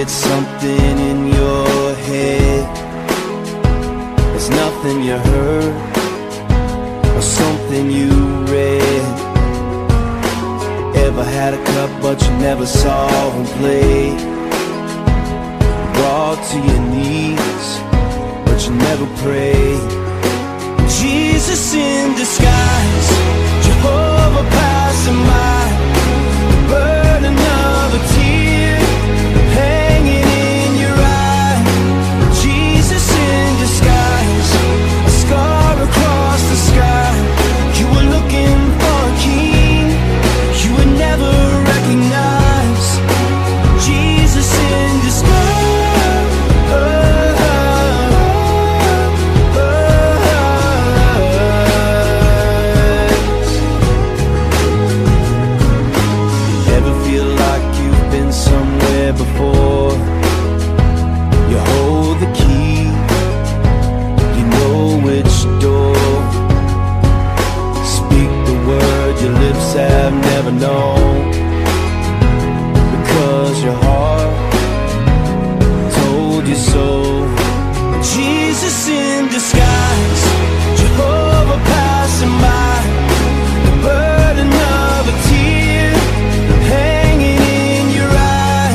it's something in your head. It's nothing you heard or something you read. Ever had a cup but you never saw him play? Brought to your knees but you never prayed. Jesus in disguise, Jehovah passing by, the burden of a tear hanging in your eye. Jesus in disguise, a scar across the sky. You were looking for a king you would never recognize. Jesus in disguise. Before you hold the key, you know which door. Speak the word your lips have never known, because your heart told you so. Jesus in disguise, Jehovah passing by, the burden of a tear hanging in your eye.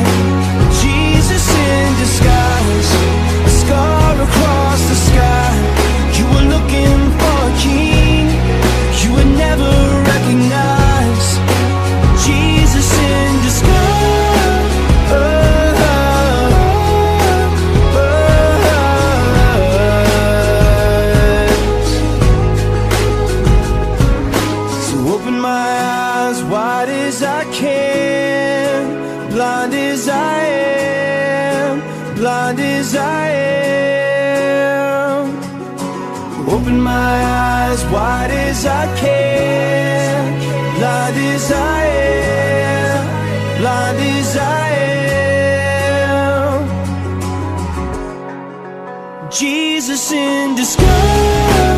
Disguise, a scar across the sky. You were looking for a king you would never recognize. Jesus in disguise. So open my eyes wide as I can, blind as I am, blind as I am. Open my eyes wide as I can, blind as I am, blind as I am. Jesus in disguise.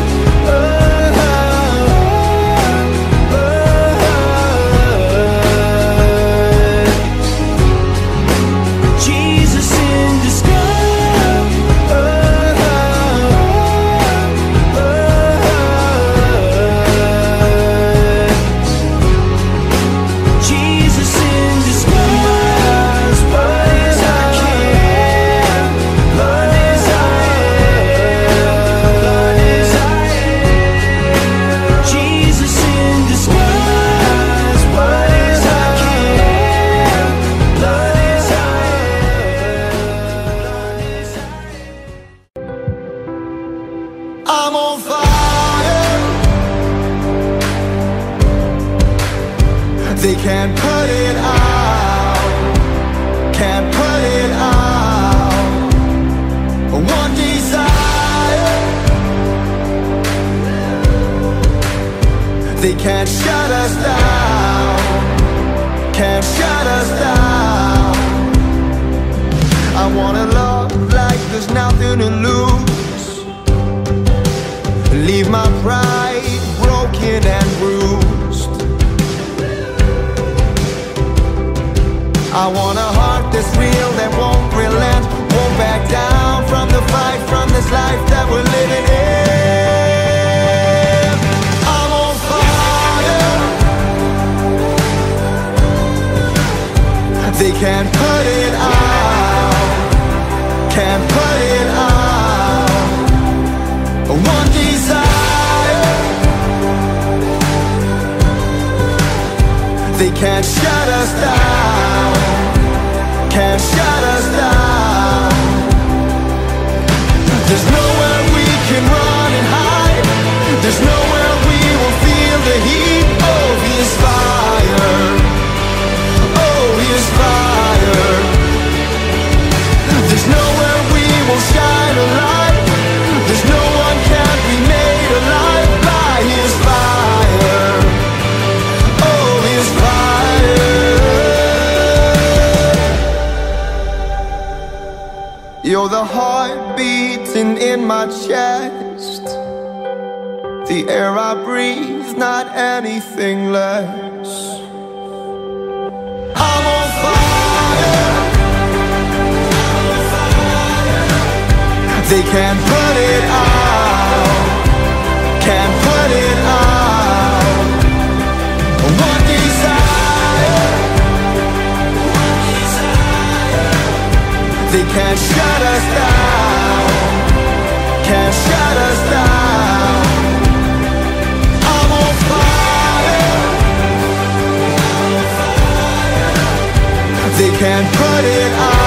I'm on fire. They can't put it out, can't put it out. One desire, they can't shut us down, can't shut us down. I wanna love like there's nothing to lose, leave my pride broken and bruised. I want a heart that's real, that won't relent, won't back down from the fight, from this life that we're living in. I'm on fire. They can't put it out, can't put it out. One desire, they can't shut us down, can't shut us down. There's nowhere we can run and hide, there's nowhere we will feel the heat. Oh, he is fire, oh, he is fire. There's nowhere we will shine a light, there's no one can be made alive by his fire. Oh, his fire. You're the heart beating in my chest, the air I breathe, not anything less. I'm on fire. They can't put it out, can't put it out. One desire, they can't shut us down, can't shut us down. I'm on fire, they can't put it out.